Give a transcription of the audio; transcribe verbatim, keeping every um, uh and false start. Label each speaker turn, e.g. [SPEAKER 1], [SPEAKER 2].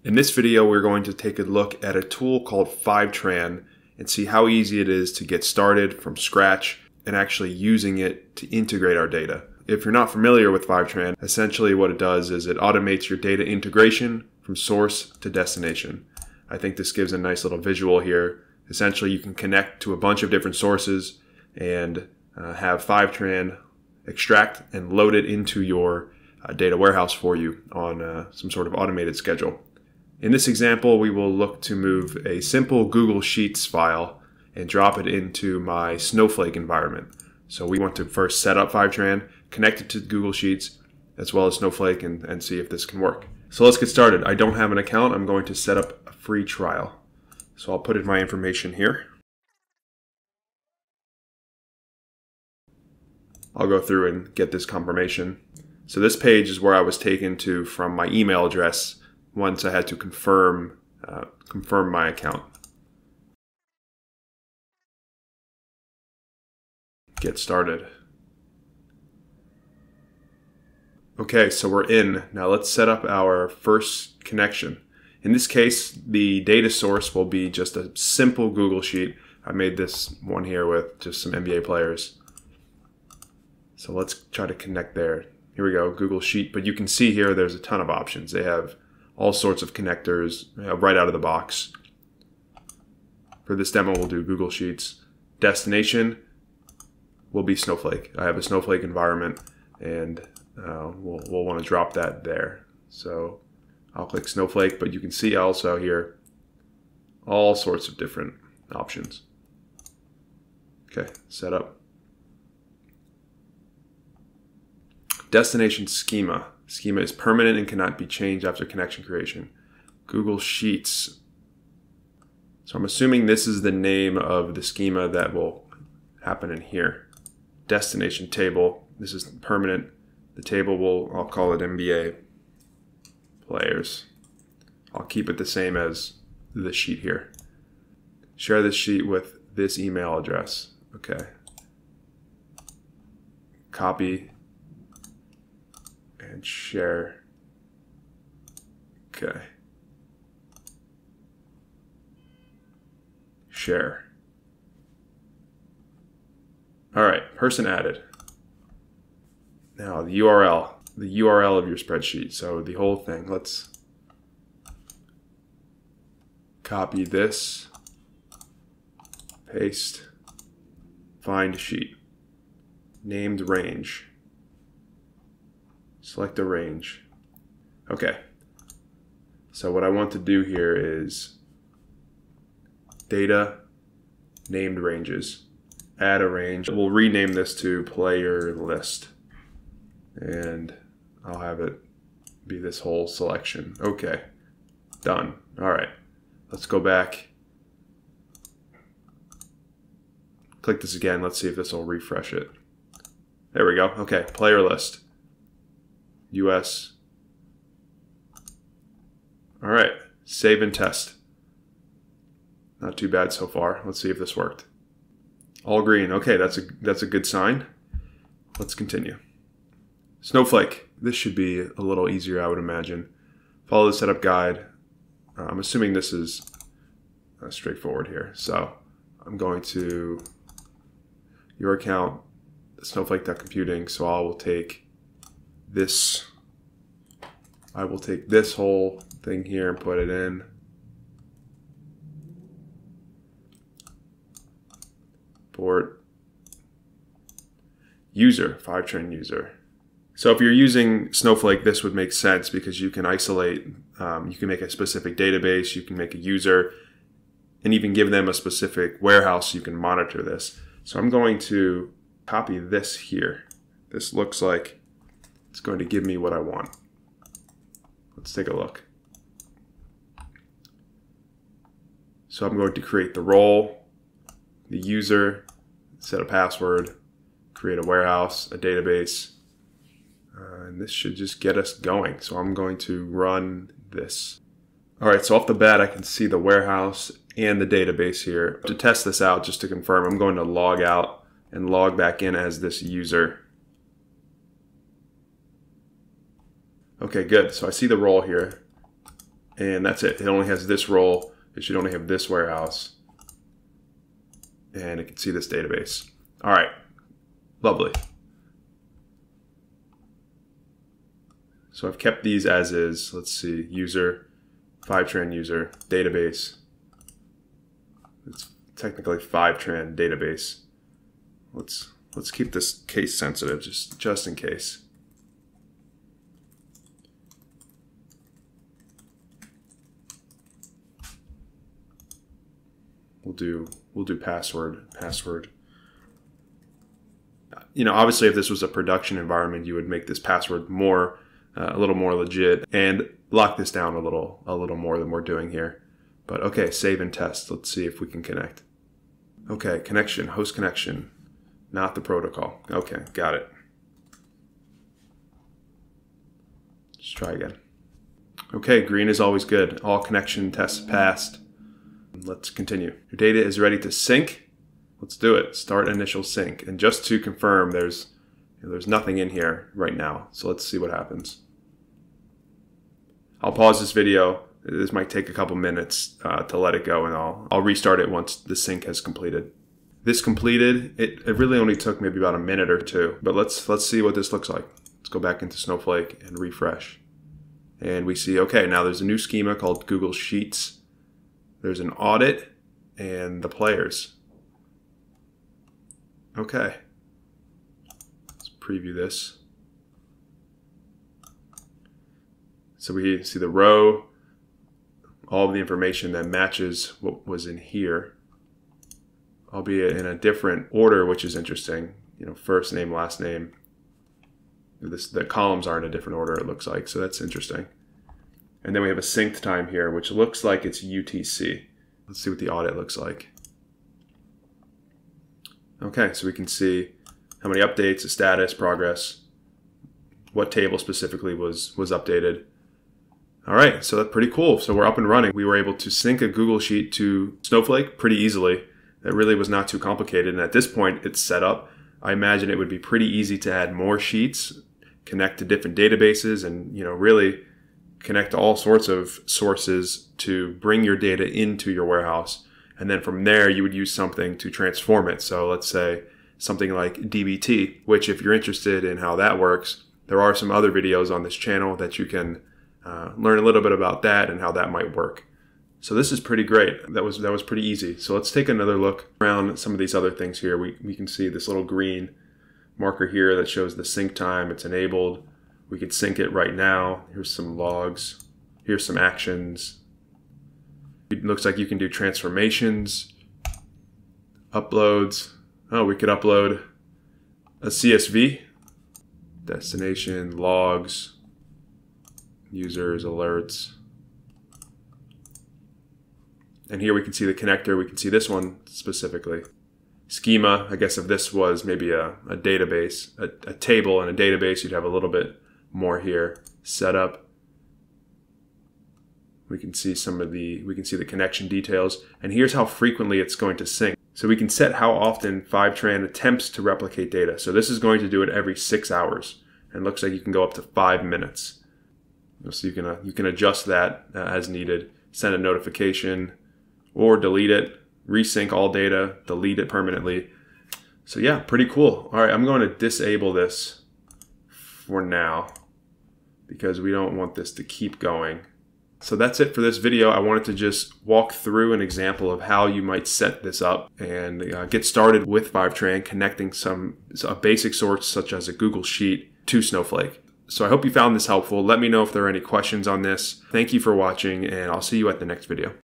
[SPEAKER 1] In this video, we're going to take a look at a tool called Fivetran and see how easy it is to get started from scratch and actually using it to integrate our data. If you're not familiar with Fivetran, essentially what it does is it automates your data integration from source to destination. I think this gives a nice little visual here. Essentially, you can connect to a bunch of different sources and uh, have Fivetran extract and load it into your uh, data warehouse for you on uh, some sort of automated schedule. In this example, we will look to move a simple Google Sheets file and drop it into my Snowflake environment. So we want to first set up Fivetran, connect it to Google Sheets, as well as Snowflake, and, and see if this can work. So let's get started. I don't have an account. I'm going to set up a free trial. So I'll put in my information here. I'll go through and get this confirmation. So this page is where I was taken to from my email address once I had to confirm, uh, confirm my account. Get started. Okay, so we're in. Now let's set up our first connection. In this case, the data source will be just a simple Google Sheet. I made this one here with just some N B A players. So let's try to connect there. Here we go, Google Sheet. But you can see here there's a ton of options. They have all sorts of connectors uh, right out of the box. For this demo, we'll do Google Sheets. Destination will be Snowflake. I have a Snowflake environment, and uh, we'll, we'll want to drop that there. So I'll click Snowflake, but you can see also here all sorts of different options. Okay, setup. Destination schema. Schema is permanent and cannot be changed after connection creation. Google Sheets. So I'm assuming this is the name of the schema that will happen in here. Destination table. This is permanent. The table will, I'll call it N B A players. I'll keep it the same as the sheet here. Share this sheet with this email address. Okay. Copy and share. Okay. Share. All right, person added. Now the U R L, the U R L of your spreadsheet. So the whole thing, let's copy this, paste, find sheet, named range. Select a range. Okay. So what I want to do here is data, named ranges, add a range. We'll rename this to player list. And I'll have it be this whole selection. Okay. Done. All right. Let's go back. Click this again. Let's see if this will refresh it. There we go. Okay. Player list. U S. All right, save and test. Not too bad so far. Let's see if this worked. All green. Okay, that's a that's a good sign. Let's continue. Snowflake. This should be a little easier, I would imagine. Follow the setup guide. Uh, I'm assuming this is uh, straightforward here. So I'm going to your account, snowflake.computing. So I will take this, I will take this whole thing here and put it in. Port user, Fivetran user. So if you're using Snowflake, this would make sense because you can isolate, um, you can make a specific database, you can make a user, and even give them a specific warehouse so you can monitor this. So I'm going to copy this here. This looks like it's going to give me what I want. Let's take a look. So I'm going to create the role, the user, set a password, create a warehouse, a database, uh, and this should just get us going. So I'm going to run this. All right, so off the bat, I can see the warehouse and the database here. To test this out, just to confirm, I'm going to log out and log back in as this user. Okay, good. So I see the role here. And that's it. It only has this role. It should only have this warehouse. And it can see this database. All right, lovely. So I've kept these as is. Let's see, user, Fivetran user, database. It's technically Fivetran database. Let's let's keep this case sensitive, just just in case. We'll do we'll do password password. You know, obviously, if this was a production environment, you would make this password more uh, a little more legit and lock this down a little a little more than we're doing here. But okay, save and test. Let's see if we can connect. Okay, connection, host connection, not the protocol. Okay, got it. Let's try again. Okay, green is always good. All connection tests passed. Let's continue. Your data is ready to sync. Let's do it. Start initial sync. And just to confirm, there's you know, there's nothing in here right now. So let's see what happens. I'll pause this video. This might take a couple minutes uh, to let it go, and I'll I'll restart it once the sync has completed. This completed. It, it really only took maybe about a minute or two. But let's let's see what this looks like. Let's go back into Snowflake and refresh. And we see, okay, now there's a new schema called Google Sheets. There's an audit and the players. Okay. Let's preview this. So we see the row, all of the information that matches what was in here, albeit in a different order, which is interesting. You know, first name, last name. This, the columns are in a different order, it looks like, so that's interesting. And then we have a synced time here, which looks like it's U T C. Let's see what the audit looks like. Okay, so we can see how many updates, the status, progress, what table specifically was, was updated. All right, so that's pretty cool. So we're up and running. We were able to sync a Google Sheet to Snowflake pretty easily. That really was not too complicated. And at this point, it's set up. I imagine it would be pretty easy to add more sheets, connect to different databases, and you know really connect to all sorts of sources to bring your data into your warehouse. And then from there, you would use something to transform it. So let's say something like D B T, which if you're interested in how that works, there are some other videos on this channel that you can uh, learn a little bit about that and how that might work. So this is pretty great. That was that was pretty easy. So let's take another look around some of these other things here. We, we can see this little green marker here that shows the sync time. It's enabled. We could sync it right now. Here's some logs. Here's some actions. It looks like you can do transformations, uploads. Oh, we could upload a C S V, destination, logs, users, alerts. And here we can see the connector. We can see this one specifically. Schema, I guess if this was maybe a, a database, a, a table and a database, you'd have a little bit more here. Setup. We can see some of the, we can see the connection details. And here's how frequently it's going to sync. So we can set how often Fivetran attempts to replicate data. So this is going to do it every six hours. And it looks like you can go up to five minutes. So you can, uh, you can adjust that uh, as needed. Send a notification or delete it, resync all data, delete it permanently. So yeah, pretty cool. All right, I'm going to disable this for now because we don't want this to keep going. So that's it for this video. I wanted to just walk through an example of how you might set this up and uh, get started with Fivetran, connecting some a basic source such as a Google Sheet to Snowflake. So I hope you found this helpful. Let me know if there are any questions on this. Thank you for watching, and I'll see you at the next video.